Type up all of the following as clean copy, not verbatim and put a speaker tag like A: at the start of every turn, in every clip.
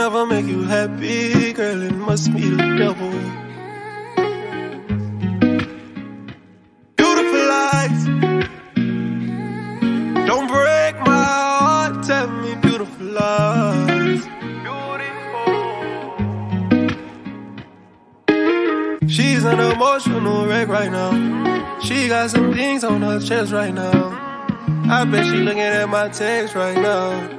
A: never make you happy, girl, it must be the devil. Beautiful lies, don't break my heart, tell me beautiful lies. She's an emotional wreck right now. She got some things on her chest right now. I bet she looking at my text right now.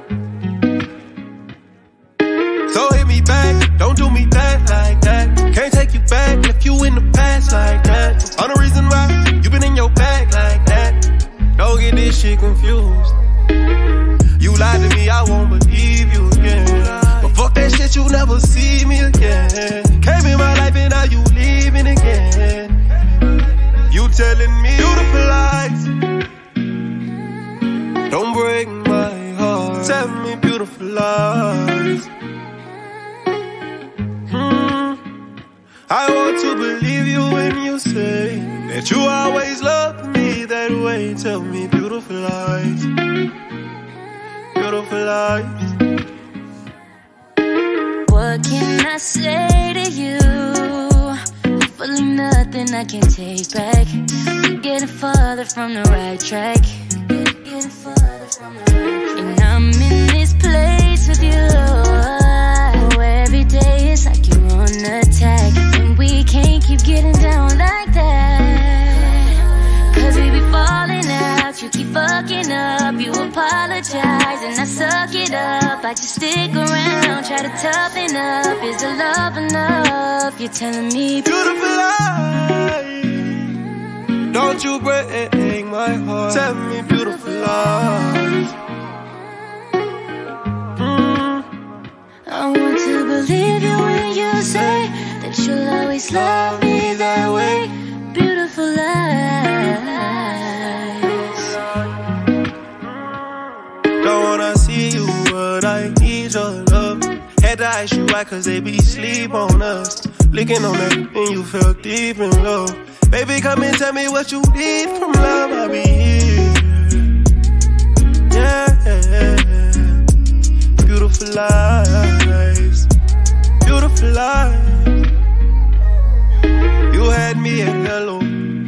A: So hit me back, don't do me back like that. Can't take you back if you in the past like that. On the reason why you been in your bag like that. Don't get this shit confused. You lied to me, I won't believe you again. But fuck that shit, you never see me again. Came in my life and now you leaving again. You telling me beautiful lies, don't break my heart. Tell me beautiful lies. I want to believe you when you say that you always loved me that way. Tell me beautiful lies, beautiful lies.
B: What can I say to you? Hopefully nothing I can take back. We're getting farther from the right track. Getting farther from the right track. And I'm in this place with you. Oh, every day it's like you're on attack. And we can't keep getting down like that. Cause we be falling out, you keep fucking up. You apologize and I suck it up. I just stick around, try to toughen up. Is the love enough? You're telling me
A: beautiful lies, don't you break my heart. Tell me beautiful lies.
B: I want to believe you when you say that you'll always love me that way. Beautiful lies.
A: Don't wanna see you, but I need your love. Had to ice you out cause they be sleep on us. Licking on that and you fell deep in love. Baby, come and tell me what you need from love, I'll be here. Yeah, beautiful lies, beautiful lies. You had me at hello.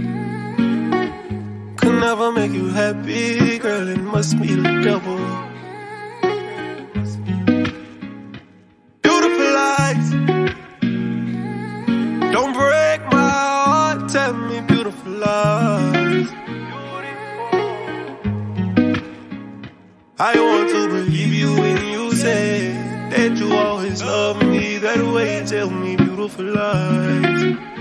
A: Could never make you happy, girl, it must be the devil. Beautiful lies, don't break my heart, tell me beautiful lies. I want to believe you when you say that you always love me that way. Tell me beautiful lies.